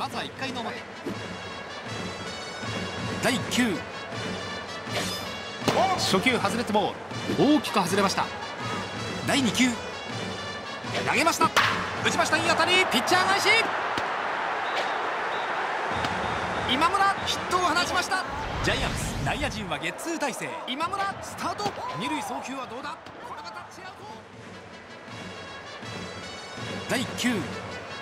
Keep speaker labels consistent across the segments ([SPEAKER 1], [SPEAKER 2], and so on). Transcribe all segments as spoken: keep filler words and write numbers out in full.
[SPEAKER 1] まずはいっかいの表、だいきゅう、初球外れてボール、大きく外れました。だいに球、投げました、打ちました、いい当たり、ピッチャー返し、今村ヒットを放ちました。ジャイアンツ内野陣はゲッツー体制、今村スタート、二塁送球はどうだ、これはタッチアウト。だいきゅう、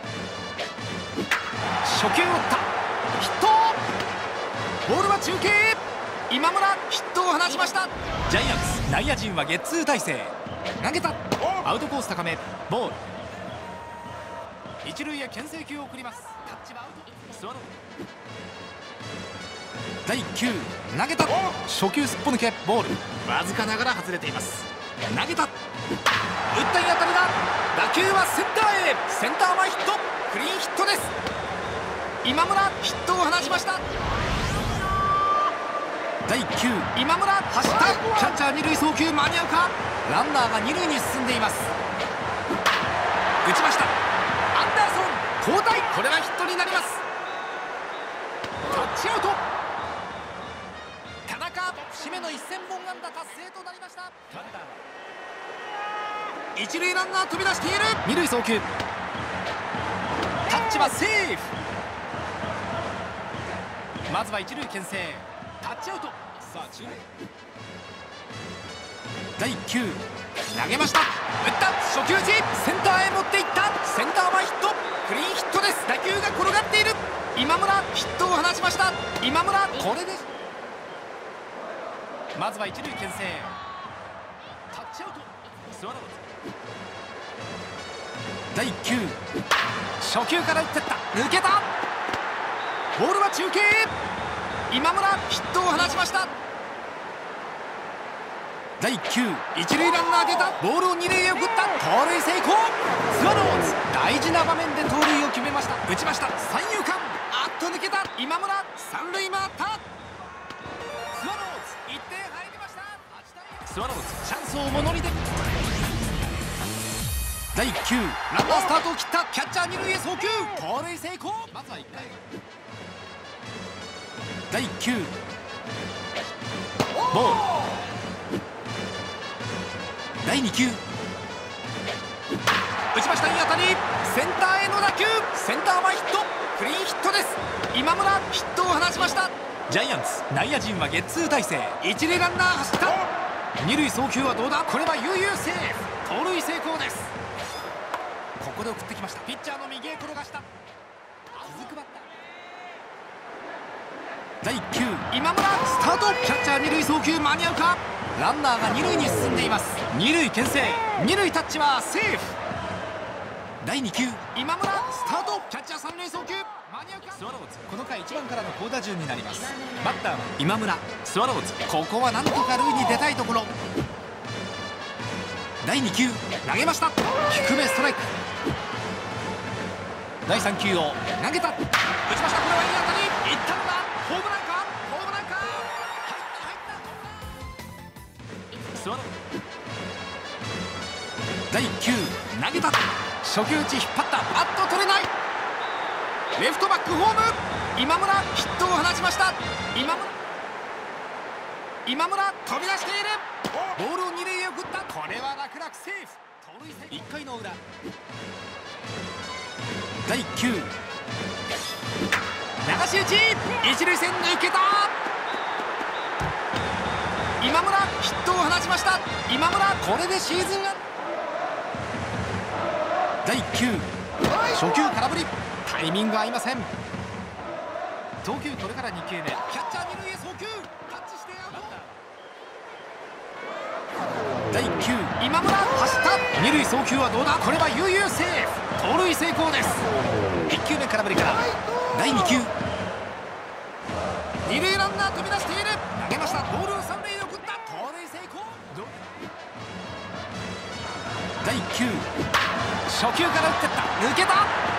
[SPEAKER 1] 初球を打った、ヒット、ボールは中継、今村ヒットを放ちました。ジャイアンツ内野陣はゲッツー体制、投げた、アウトコース高め、ボール、一塁へ牽制球を送ります。タッチはアウト、スワロー。だいきゅう、投げた、初球すっぽ抜け、ボール、わずかながら外れています。投げた、打ったいい当たりだ、打球はセンターへ、センター前ヒット、クリーンヒットです。今村ヒットを放ちました。だいきゅう、今村走った、キャッチャー二塁送球間に合うか、ランナーが二塁に進んでいます。打ちました、アンダーソン交代、これはヒットになります。タッチアウト、田中節目のせんぼん安打達成となりました。一塁ランナー飛び出している、二塁送球、タッチはセーフ。まずは一塁牽制、タッチアウト。さあ中塁、だいきゅう、投げました、打った、初球打ち、センターへ持っていった、センター前ヒット、クリーンヒットです。打球が転がっている、今村ヒットを放ちました。今村、これでまずは一塁牽制、タッチアウト、スワローズ。だいきゅう、初球から打ってった、抜けた、ボールは中継、今村ヒットを放ちました。だいきゅう、一塁ランナー出た、ボールを二塁へ送った、盗塁成功。スワローズ大事な場面で盗塁を決めました。打ちました、三遊間、あっと抜けた、今村三塁回った。スワローズいってん入りました。スワローズチャンスをものにで、だいきゅう、ランナースタートを切った、キャッチャー二塁へ送球、盗塁成功。まずはいっかい、だいきゅう、ボール、だいに球、打ちました、いい当たり、センターへの打球、センター前ヒット、クリーンヒットです。今村ヒットを放ちました。ジャイアンツ内野陣はゲッツー体制、一塁ランナー走った、二塁送球はどうだ、これは悠々セーフ、盗塁成功です。ここで送ってきました、ピッチャーの右へ転がした、続くバッター、だいきゅう、今村スタート、キャッチャー二塁送球間に合うか、ランナーが二塁に進んでいます。二塁牽制、二塁タッチはセーフ。だいに球、今村スタート、キャッチャー三塁送球間に合うか。スワローズこの回いちばんからの好打順になります。バッターは今村。スワローズここはなんとか塁に出たいところ。だいに球、投げました、低めストライク。だいさん球を投げた、打ちました、これはいい当たり、いったのだ、ホームランか、ホームランか、入った入った。スワローズだいきゅう、投げた、初球打ち引っ張った、バット取れない、レフトバックホーム、今村ヒットを放ちました。今村今村飛び出している、ボールを二塁へ送った、これは楽々セーフ、盗塁成功。いっかいの裏、だいきゅう、流し打ち、一塁線抜けた、今村ヒットを放ちました。今村これでシーズンがだいきゅう、初球空振り、タイミング合いません。投球これからに球目、キャッチャー二塁へ送球、タッチしてアウト。だいきゅう、今村走った、二塁送球はどうだ、これは悠々セーフ、盗塁成功です。いっ球目空振りからだいに球、二塁ランナー飛び出している、投げました、ボールを三塁へ送った、盗塁成功。だいきゅう、初球から打ってった、抜けた、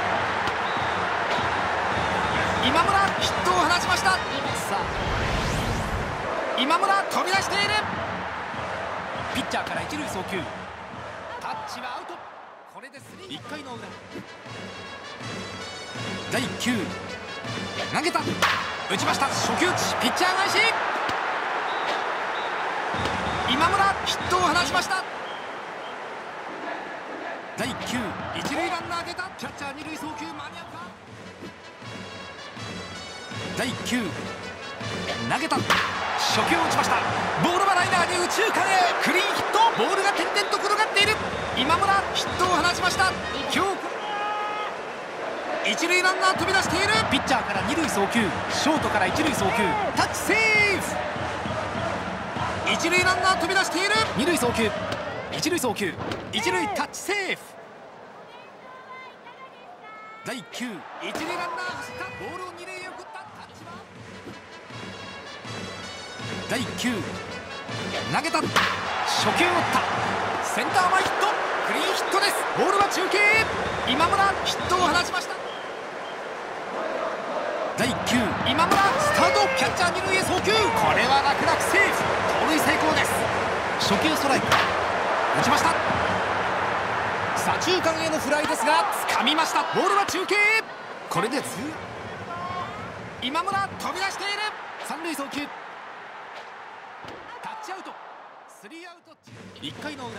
[SPEAKER 1] 今村ヒットを放ちました。さあ今村飛び出している、ピッチャーから一塁送球、タッチはアウト、これでスリー。いっかいの裏、だいきゅう、 投げた、打ちました。初球打ち、ピッチャー返し、今村ヒットを放ちました。だいいっ球、一塁ランナー出た。キャッチャー二塁送球間に合うか。だいいっ球投げた、初球を打ちました。ボールはライナーに右中間へ、クリーンヒット。ボールが点々と転がっている。今村ヒットを放ちました。今日一塁ランナー飛び出している。ピッチャーから二塁送球、ショートから一塁送球、タッチセーフ。一塁ランナー飛び出している。二塁送球、一塁送球、一塁タッチセーフ。だいいっ球、一塁ランナー走った。ボールを二塁へ送った。タッチはだいいっ球投げた、初球を打った。センター前ヒット、クリーンヒットです。ボールは中継へ。今村ヒットを放ちました。だいいっ球、今村スタート。キャッチャー二塁へ送球、これは楽々セーフ。盗塁成功です。初球ストライク、打ちました。左中間へのフライですが掴みました。ボールは中継へ。これでツー、今村飛び出している。三塁送球、タッチアウト、スリーアウト。いっかいの裏、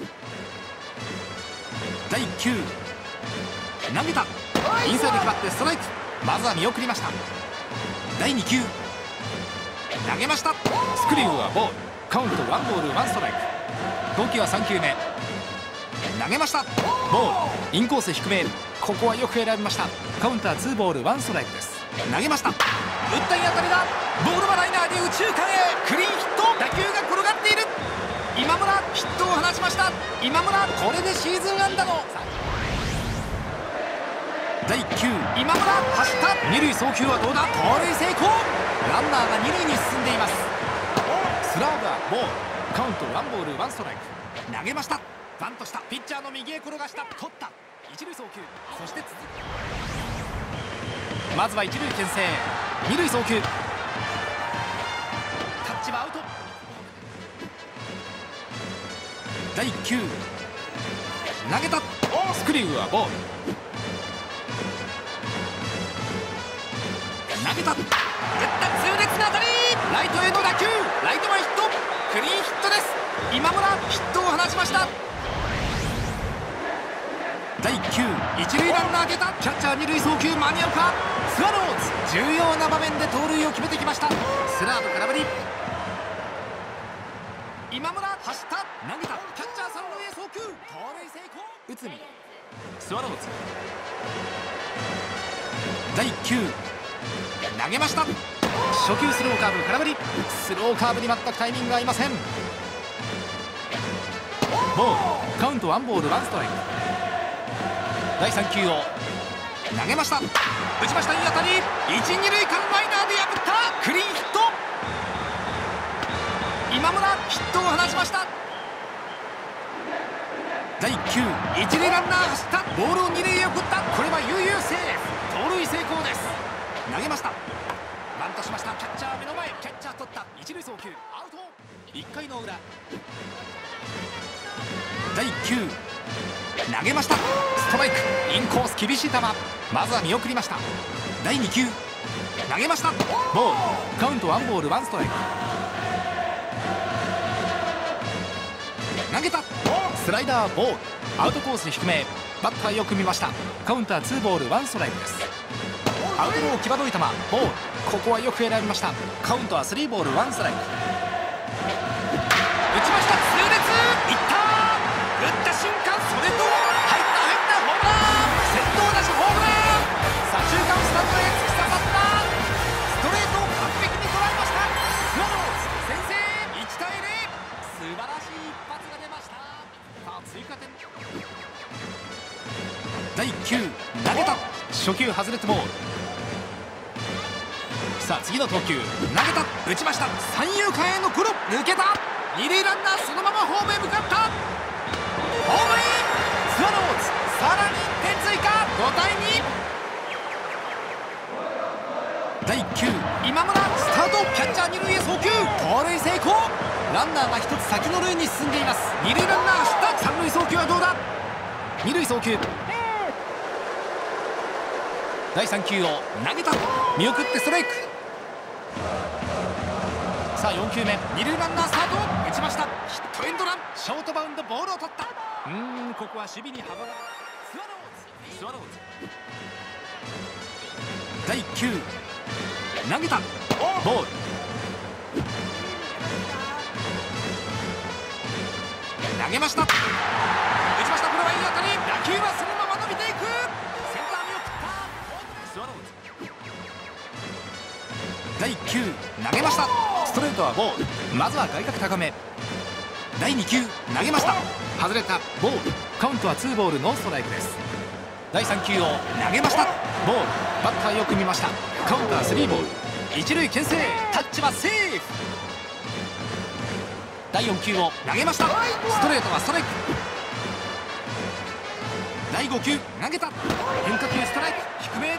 [SPEAKER 1] だいいっ球投げた、インサイド決まってストライク。まずは見送りました。だいに球投げました。スクリューはボール、カウントワンボールワンストライク。投球はさん球目、投げました。ボール、インコース低め、ここはよく選びました。カウンターツーボールワンストライクです。投げました。打ったいい当たりだ。ボールはライナーで右中間へ、クリーンヒット。打球が転がっている。今村ヒットを放ちました。今村これでシーズン安打のだいいっ球、今村走った。二塁送球はどうだ。盗塁成功。ランナーが二塁に進んでいます。スラーブはボール、カウントワンボールワンストライク。投げました。バントした。ピッチャーの右へ転がした。取った。一塁送球、そして続く。まずは一塁牽制、二塁送球、タッチはアウト。だいいっ球投げた。スクリューはボール、投げた、打った。痛烈な当たり、ライトへの打球、ライト前ヒット、クリーンヒットです。今村ヒットを放ちました。だいいっ球、一塁ランナー出た。キャッチャー二塁送球間に合うか。スワローズ重要な場面で盗塁を決めてきました。スラーブ空振り、今村走った。投げた。キャッチャー三塁へ送球、盗塁成功。内海、スワローズだいいっ球投げました。初球スローカーブ空振り、スローカーブに全くタイミングが合いません。ボール、カウントワンボールワンストライク。だいさん球を投げました。打ちました。いい当たり、一二塁間ライナーで破った。クリーンヒット。今村ヒットを放ちました。だいいっ球、一塁ランナー走った。ボールを二塁へ送った。これは悠々セーフ。盗塁成功です。投げました。バントしました。キャッチャー目の前、キャッチャー取った。一塁送球アウト。いっかいの裏、だいいっ球投げました。ストライク、インコース厳しい球、まずは見送りました。だいに球投げました。ボール、カウントワンボールワンストライク。投げた。スライダーボール、アウトコース低め、バッターよく見ました。カウンターツーボールワンストライクです。アウトロー際どい球、ボール、ここはよく選びました。カウントはスリーボールワンストライク。打ちました。痛烈、いった。打った瞬間、それと入った入ったホームラン。先頭打者ホームラン。左中間スタンドへ突き刺さった。ストレートを完璧に捉えました。スワローズ先制、いちたいゼロ。素晴らしい一発が出ました。さあ追加点。だいいっ球投げた。初球外れてボール。さあ次の投球、投げた。打ちました。三遊間へのゴロ、抜けた。二塁ランナーそのままホームへ向かった。ホームイン。スワローズさらにいってん追加、ごたいに。だいいっ球今村スタート。キャッチャー二塁へ送球、盗塁成功。ランナーが一つ先の塁に進んでいます。二塁ランナー走った。三塁送球はどうだ。二塁送球、 だいさん球を投げた。見送ってストライク。さあよん球目、二塁ランナースタート。打ちました。ヒットエンドラン。ショートバウンド、ボールを取った。うーん、ここは守備に幅が。スワローズスワローズだいいっ球投げた。ボール。投げました。打ちました。これはいい当たり。打球はそのまま伸びていく。センター見送った。スワローズだいいっ球投げました。ストレートはボール。まずは外角高め。だいに球投げました。外れた。ボール。カウントはツーボールノーストライクです。だいさん球を投げました。ボール。バッターよく見ました。カウントはスリーボール。一塁牽制。タッチはセーフ。だいよん球を投げました。ストレートはストライク。だいご球投げた。変化球ストライク。低め。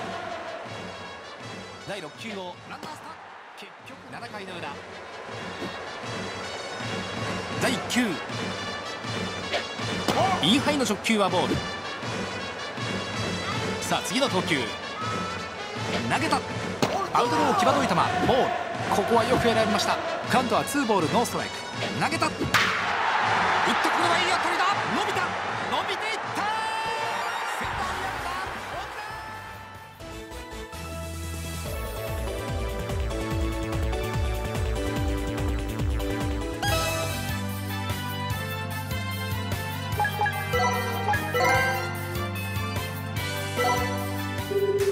[SPEAKER 1] だいろっ球をランナースタート。結局なな回の裏。だいいっ球インハイの直球はボール。さあ次の投球。投げた。アウトロー際どい球。ボール。ここはよく選びました。カウントはツーボールノーストライク。投げた。打った。これはいい当たりだ。伸びた。伸びていった。センターに上げた。ホームラン。